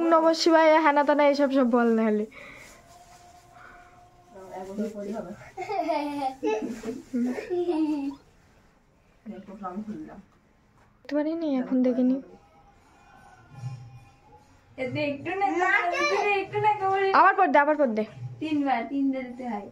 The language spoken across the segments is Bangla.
ওং নমঃ শিবায় হ্যানা তানা এইসব সব বল না হলে দেখতে পারিনি এখন দেখিনি আবার পর দে তিনবার দিতে হয়।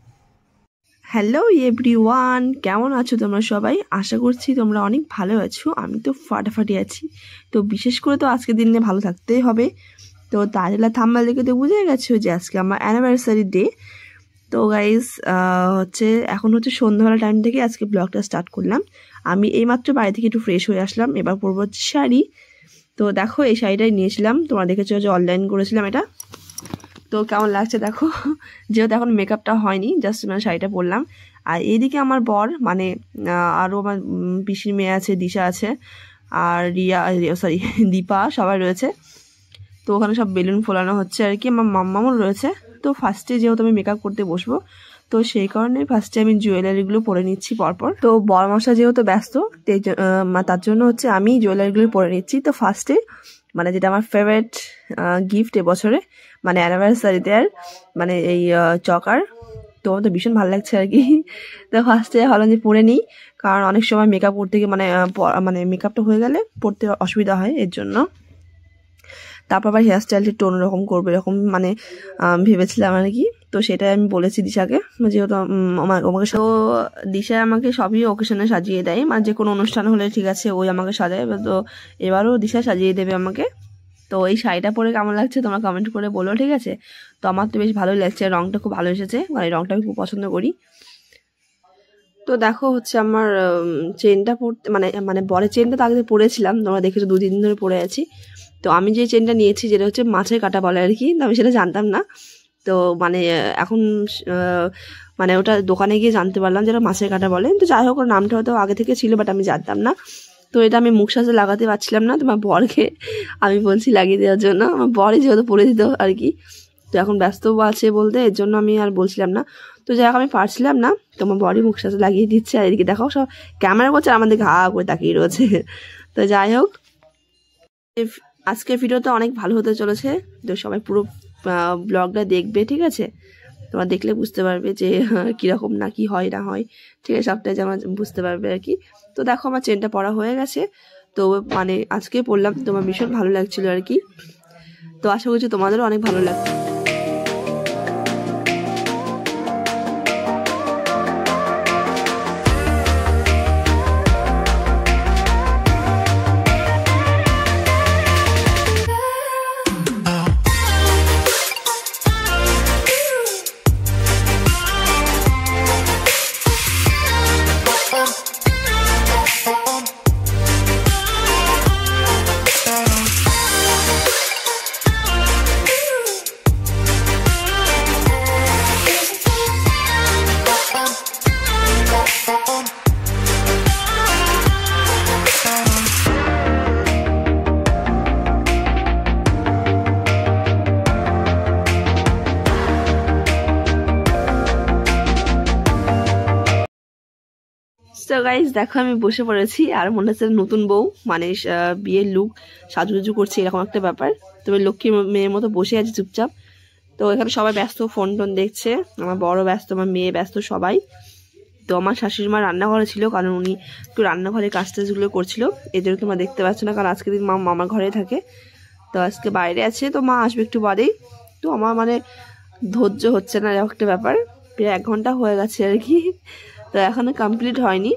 হ্যালো এভরিওয়ান, কেমন আছো তোমরা সবাই? আশা করছি তোমরা অনেক ভালো আছো। আমি তো ফাটাফাটি আছি। তো বিশেষ করে তো আজকের দিনে ভালো থাকতেই হবে। তো তাজলা থাম্বনেল দেখে তো বুঝে গেছো যে আজকে আমার অ্যানিভার্সারি ডে। তো গাইজ হচ্ছে এখন হচ্ছে সন্ধ্যাবেলা টাইম থেকে আজকে ব্লগটা স্টার্ট করলাম। আমি এইমাত্র বাড়ি থেকে একটু ফ্রেশ হয়ে আসলাম। এবার পরবো হচ্ছে শাড়ি। তো দেখো এই শাড়িটাই নিয়েছিলাম, তোমরা দেখেছো যে অনলাইন করেছিলাম এটা। তো কেমন লাগছে দেখো, যেহেতু এখন মেকআপটা হয়নি, জাস্ট মানে শাড়িটা পরলাম। আর এইদিকে আমার বর মানে আরও আমার পিসির মেয়ে আছে, দিশা আছে, আর দীপা সবাই রয়েছে। তো ওখানে সব বেলুন ফোলানো হচ্ছে আর কি। আমার মাম্মামও রয়েছে। তো ফার্স্টে যেহেতু আমি মেকআপ করতে বসবো, তো সেই কারণে ফার্স্টে আমি জুয়েলারিগুলো পরে নিচ্ছি পরপর। তো বর মশা যেহেতু ব্যস্ত, তার জন্য হচ্ছে আমি জুয়েলারিগুলো পরে নিচ্ছি। তো ফার্স্টে মানে যেটা আমার ফেভারিট গিফট এবছরে মানে অ্যানিভার্সারিতে, আর মানে এই চকার, তো আমার তো ভীষণ ভালো লাগছে আর কি। তো ফার্স্টে ভালো যে পরে নিই, কারণ অনেক সময় মেকআপ করতে গিয়ে মানে মেকআপটা হয়ে গেলে পরতে অসুবিধা হয়, এর জন্য। তারপর আবার হেয়ার স্টাইলটা একটু অন্যরকম করবো এরকম মানে ভেবেছিলাম আর কি। তো সেটাই আমি বলেছি দিশাকে, যেহেতু আমাকে তো দিশা আমাকে সবই ওকেশনে সাজিয়ে দেয়, মানে যে কোনো অনুষ্ঠান হলে ঠিক আছে ওই আমাকে সাজায়। তো এবারও দিশা সাজিয়ে দেবে আমাকে। তো এই শাড়িটা পরে কেমন লাগছে তোমরা কমেন্ট করে বলো, ঠিক আছে? তো আমার তো বেশ ভালোই লাগছে, রঙটা খুব ভালো এসেছে, মানে রঙটা আমি খুব পছন্দ করি। তো দেখো হচ্ছে আমার চেনটা পরতে মানে বরের চেনটা তো আগে পরেছিলাম, তোমরা দেখেছো 2-3 দিন ধরে পরে আছি। তো আমি যে চেনটা নিয়েছি যেটা হচ্ছে মাছের কাটা বলে আর কি, আমি সেটা জানতাম না। তো মানে এখন মানে ওটা দোকানে গিয়ে জানতে পারলাম যেটা মাছের কাটা বলে। তো যাই হোক, ওর নামটা হয়তো আগে থেকে ছিল, বাট আমি জানতাম না। তো এটা আমি মুখ সাজে লাগাতে পারছিলাম না, তোমার বরকে আমি বলছি লাগিয়ে দেওয়ার জন্য। আমার বরই যেহেতু পরে দিত আর কি। তো এখন ব্যস্ত আছে বলতে, এর জন্য আমি আর বলছিলাম না। তো যাই হোক, আমি পারছিলাম না, তোমার বরই মুখ সাজে লাগিয়ে দিচ্ছে। আর এদিকে দেখো সব ক্যামেরা করছে, আমাদের ঘা করে তাকিয়ে রয়েছে। তো যাই হোক, আজকের ভিডিওটা অনেক ভালো হতে চলেছে। তো সবাই পুরো ব্লগটা দেখবে, ঠিক আছে? তোমরা দেখলে বুঝতে পারবে যে কীরকম না কি হয় না হয়, ঠিক আছে? সবটাই যেমন বুঝতে পারবে আর কি। তো দেখো আমার চেনটা পরা হয়ে গেছে। তো মানে আজকে পরলাম, তোমার ভীষণ ভালো লাগছিল আর কি। তো আশা করছি তোমাদেরও অনেক ভালো লাগবে। তো গাইজ দেখো আমি বসে পড়েছি, আর মনে হচ্ছে নতুন বউ, মানে বিয়ের লুক সাজুগুজু করছে এরকম একটা ব্যাপার। তবে লক্ষ্মী মেয়ের মতো বসে আছে চুপচাপ। তো এখানে সবাই ব্যস্ত, ফোন টোন দেখছে, আমার বড় ব্যস্ত, আমার মেয়ে ব্যস্ত, সবাই। তো আমার শাশুড়ি মা রান্নাঘরে ছিল, কারণ উনি একটু রান্নাঘরের কাজ টাজগুলো করছিল, এই জন্য তোমরা দেখতে পাচ্ছ না, কারণ আজকে দিন মা মামার ঘরে থাকে। তো আজকে বাইরে আছে, তো মা আসবে একটু বাদেই। তো আমার মানে ধৈর্য হচ্ছে না, এরকম একটা ব্যাপার। প্রায় 1 ঘন্টা হয়ে গেছে আর কি, তো এখনো কমপ্লিট হয়নি।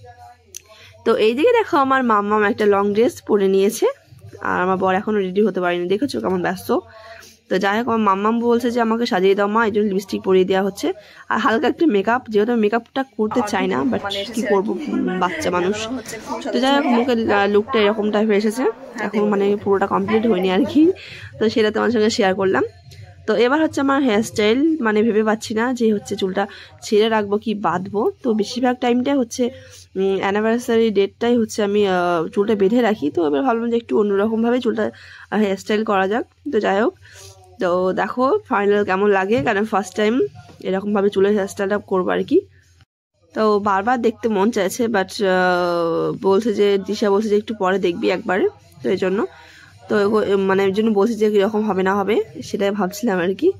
তো এইদিকে দেখো আমার মাম্মাম একটা লং ড্রেস পরে নিয়েছে, আর আমার বর এখনো রেডি হতে পারেনি, দেখেছো কেমন ব্যস্ত। তো যাই হোক, আমার মাম্মাম বলছে যে আমাকে সাজিয়ে দাও মা, এই জন্য লিপস্টিক পরিয়ে দেওয়া হচ্ছে, আর হালকা একটা মেকআপ, যেহেতু আমি মেকআপটা করতে চাই না, বাট কি করবো, বাচ্চা মানুষ। তো যাই হোক, মুখের লুকটা এরকম টাইপের এসেছে, এখন মানে পুরোটা কমপ্লিট হয়নি আর কি। তো সেটা তোমার সঙ্গে শেয়ার করলাম। তো এবার হচ্ছে আমার হেয়ার স্টাইল, মানে ভেবে পাচ্ছি না যে হচ্ছে চুলটা ছেড়ে রাখবো কি বাঁধবো। তো বেশিরভাগ টাইমটাই হচ্ছে অ্যানিভার্সারি ডেটটাই হচ্ছে আমি চুলটা বেঁধে রাখি। তো এবার ভাবলাম যে একটু অন্যরকমভাবে চুলটা হেয়ার স্টাইল করা যাক। তো যাই হোক, তো দেখো ফাইনাল কেমন লাগে, কারণ ফার্স্ট টাইম এরকমভাবে চুলের হেয়ার স্টাইলটা করবো আর কি। তো বারবার দেখতে মন চাইছে, বাট বলছে যে দিশা বলছে যে একটু পরে দেখবি একবার, তো এই জন্য। তো তো মানে এর জন্য বলছি যে কীরকম হবে না হবে সেটাই ভাবছিলাম আর কি।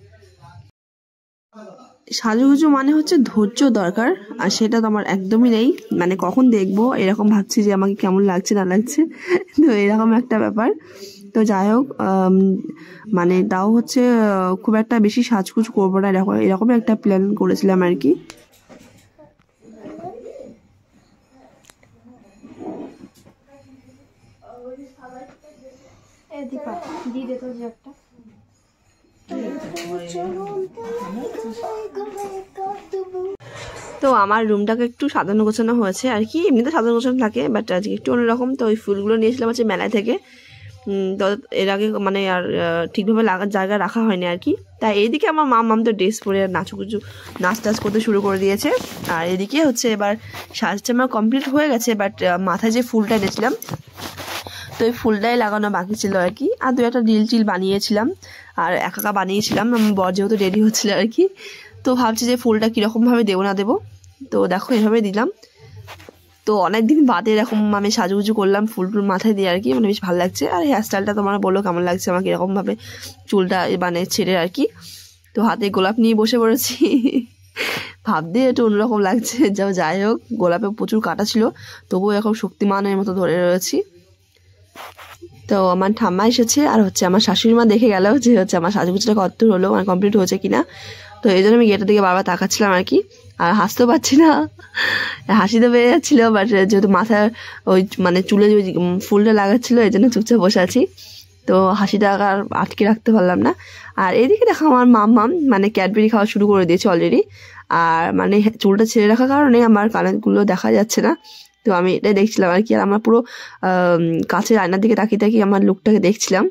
সাজুগুজু মানে হচ্ছে ধৈর্য দরকার, আর সেটা তো আমার একদমই নেই। মানে কখন দেখবো এরকম ভাবছি যে আমাকে কেমন লাগছে না লাগছে, তো এরকম একটা ব্যাপার। তো যাই হোক, মানে তাও হচ্ছে খুব একটা বেশি সাজগুজ করবো না, এরকম একটা প্ল্যান করেছিলাম আর কি। তো আমার রুমটাকে একটু সাজানো গোছানো হয়েছে আর কি, এমনিতে সাজানো গোছানো থাকে, বাট আজকে একটু অন্যরকম। তো ওই ফুলগুলো নিয়েছিলাম হচ্ছে মেলা থেকে, তো এর আগে মানে আর ঠিকভাবে জায়গা রাখা হয়নি আর কি। তাই এইদিকে আমার মাম তো ড্রেস পরে নাচ টাচ করতে শুরু করে দিয়েছে। আর এদিকে হচ্ছে এবার সাজটা আমার কমপ্লিট হয়ে গেছে, বাট মাথায় যে ফুলটা এনেছিলাম তো ওই ফুলটাই লাগানো বাকি ছিল আর কি। আর দু একটা টিল বানিয়েছিলাম, আর একা বানিয়েছিলাম। আমার বর যেহেতু রেডি হচ্ছিল আর কি, তো ভাবছি যে ফুলটা কীরকমভাবে দেবো না দেবো। তো দেখো এভাবে দিলাম। তো অনেক দিন বাদে এরকম আমি সাজুগুজু করলাম ফুল টুল মাথায় দিয়ে আর কি, মানে বেশ ভালো লাগছে। আর হেয়ার স্টাইলটা তোমরা বলো কেমন লাগছে আমাকে, এরকমভাবে চুলটা মানে ছেড়ে আর কি। তো হাতে গোলাপ নিয়ে বসে পড়েছি, ভাবতে একটু অন্যরকম লাগছে। যাই হোক, গোলাপে প্রচুর কাটা ছিল, তবুও এখন শক্তিমানের মতো ধরে রয়েছি। তো আমার ঠাম্মা এসেছে, আর হচ্ছে আমার শাশুড়ি মা দেখে গেল যে হচ্ছে আমার সাজুগুজুটা কতদূর হলো, মানে কমপ্লিট হয়েছে কিনা। তো এই জন্য আমি গেটের দিকে বারবার তাকাচ্ছিলাম আর কি, আর হাসতেও পারছি না, হাসি তো পেয়ে যাচ্ছিল। বাট যেহেতু মাথার ওই মানে চুলে যে ফুলটা লাগাচ্ছিলো এই জন্য চুপচাপ বসে আছি, তো হাসিটা আর আটকে রাখতে পারলাম না। আর এদিকে দেখো আমার মাম্মাম মানে ক্যাডবেরি খাওয়া শুরু করে দিয়েছে অলরেডি। আর মানে চুলটা ছেড়ে রাখার কারণে আমার কানেরগুলো দেখা যাচ্ছে না, তো আমি এটাই দেখছিলাম আর কি। আর আমার পুরো কাছের আয়নার দিকে তাকিয়ে তাকিয়ে আমার লুকটাকে দেখছিলাম।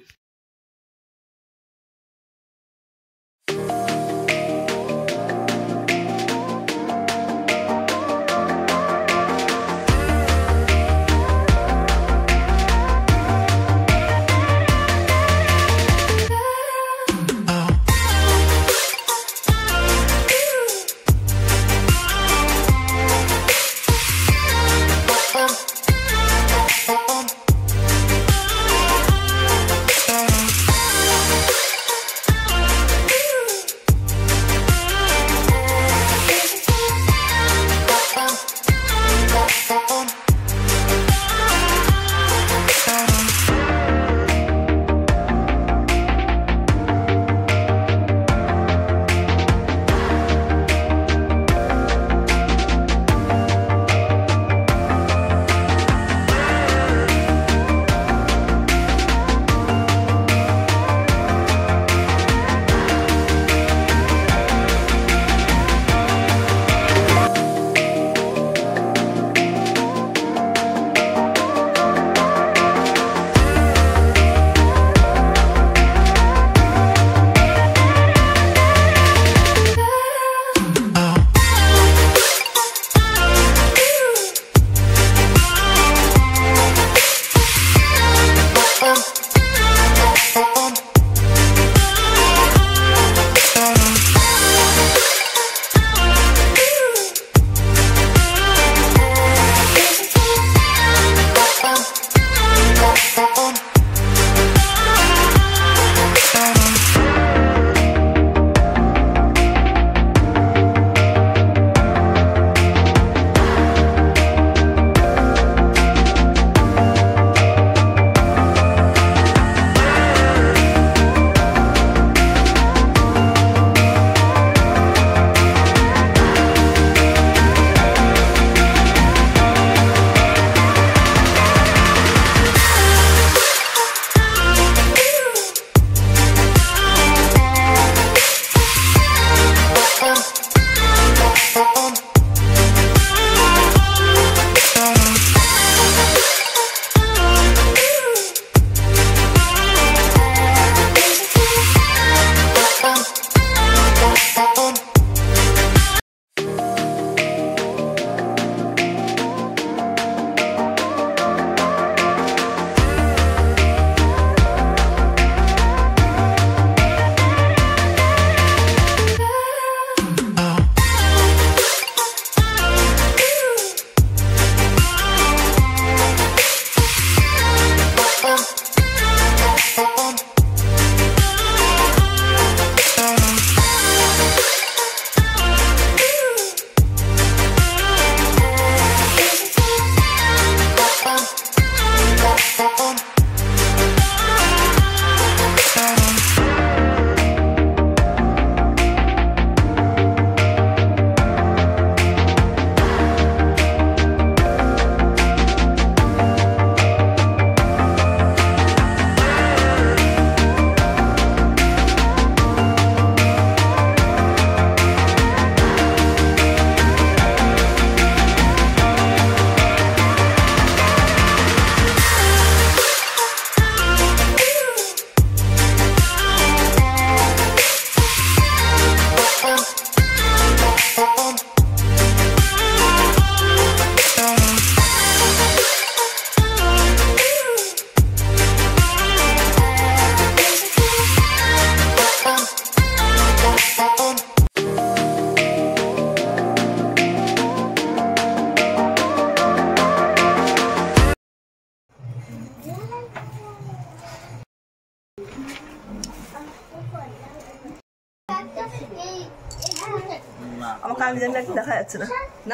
আমার কাল ডিজাইনটা একটু দেখা যাচ্ছে না না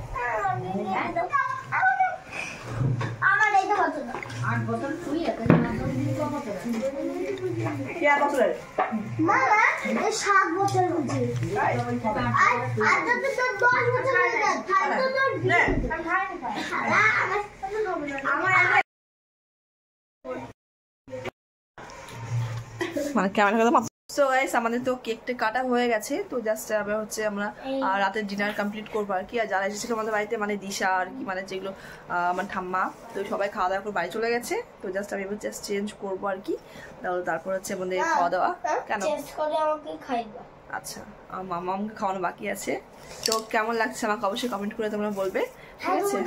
মানে ক্যামেরা কথা। সো গাইস আমাদের তো কেকটা কাটা হয়ে গেছে, তো জাস্ট এবার হচ্ছে আমরা রাতের ডিনার কমপ্লিট করবো আর কি। আর যারা এসেছিল আমাদের বাড়িতে মানে দিশা আর কি, মানে যেগুলো আমার ঠাম্মা, তো সবাই খাওয়া দাওয়া করে বাড়ি চলে গেছে। তো জাস্ট আমি এবার জাস্ট চেঞ্জ করবো আর কি, তাহলে তারপর হচ্ছে আমাদের খাওয়া দাওয়া। কেন আচ্ছা, আমার মামা আমাকে খাওয়ানো বাকি আছে। তো কেমন লাগছে আমাকে অবশ্যই কমেন্ট করে তোমরা বলবে, ঠিক আছে?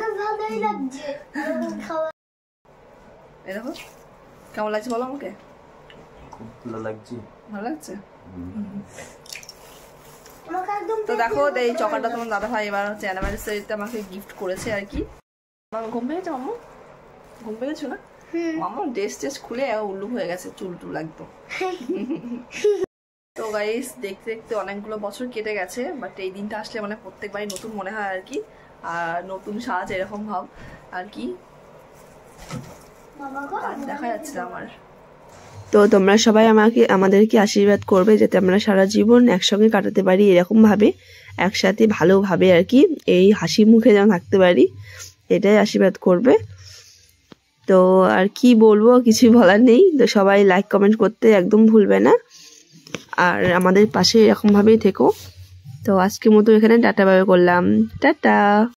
এই দেখো কেমন লাগছে বলো আমাকে। ভালো লাগছে, ভালো লাগছে। তো দেখো এই চকলেটটা তোমার দাদা ভাই এবার হচ্ছে অ্যানিভার্সারিতে আমাকে গিফট করেছে আর কি। ঘুম পেয়েছে মাম্মু? ঘুম পেয়েছো না? মাম্মু ড্রেস টেস খুলে উল্লুক হয়ে গেছে, চুল টুল একদম। তো গাইস দেখতে দেখতে অনেকগুলো বছর কেটে গেছে, বাট এই দিনটা আসলে মানে প্রত্যেকবারই নতুন মনে হয় আর কি। আর নতুন সাজ এরকম ভাব আর কি, দেখা যাচ্ছে না আমার। তো তোমরা সবাই আমাদেরকে আশীর্বাদ করবে যাতে আমরা সারা জীবন একসঙ্গে কাটাতে পারি, এরকম ভাবে একসাথে ভালোভাবে আর কি, এই হাসি মুখে যেন থাকতে পারি, এটাই আশীর্বাদ করবে। তো আর কি বলবো, কিছু বলার নেই। তো সবাই লাইক কমেন্ট করতে একদম ভুলবে না, আর আমাদের পাশে এরকম ভাবেই থেকো। তো আজকের মতো এখানে টাটা বাই করলাম, টাটা।